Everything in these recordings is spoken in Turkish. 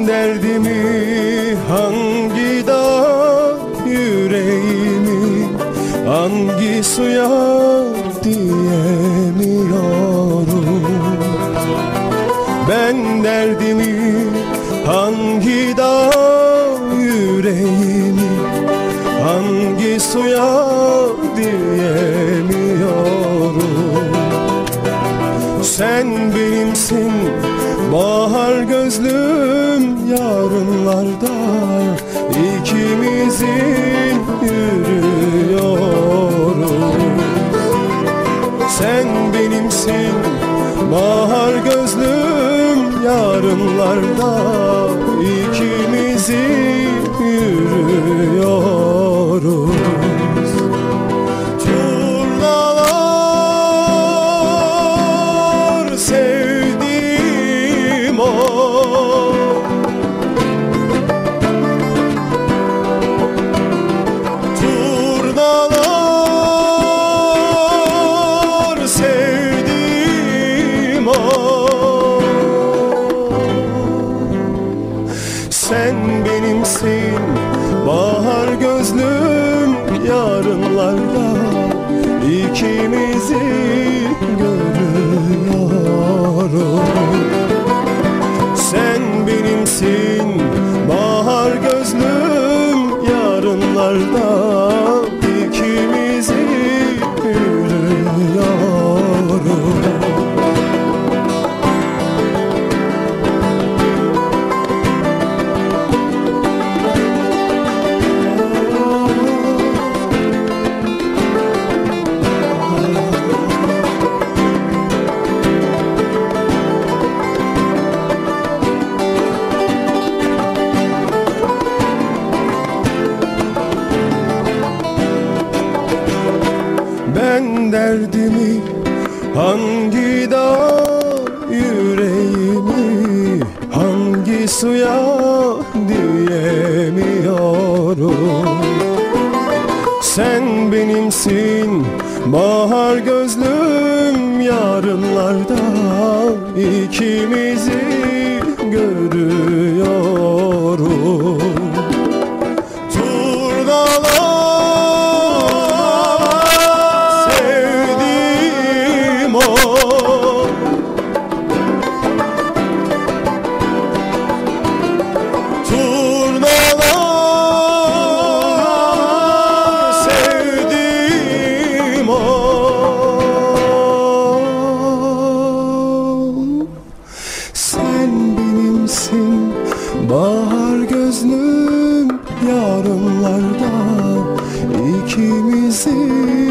derdimi hangi dağ, yüreğimi hangi suya diyemiyorum. Ben derdimi hangi dağ, yüreğimi hangi suya diyemiyorum. Sen benimsin bahar gözlüm, yarınlarda ikimizin yürüyoruz. Sen benimsin bahar gözlüm, yarınlarda ikimizin yürüyoruz. Turnalar sevdiğim o, turnalar sevdiğim o. Sen benimsin bahar gözlüm, yarınlarda ikimizi görüyorum. Sen benimsin bahar gözlüm, yarınlarda ikimizi görüyorum. Ben derdimi hangi dağ, yüreğimi hangi suya diyemiyorum. Sen benimsin bahar gözlüm, yarınlarda ikimizi görüyorum. Bahar gözlüm, yarınlarda ikimizi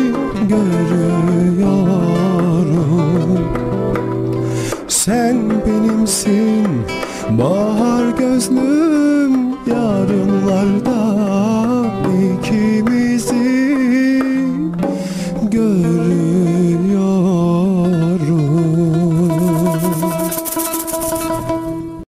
görüyorum. Sen benimsin bahar gözlüm, yarınlarda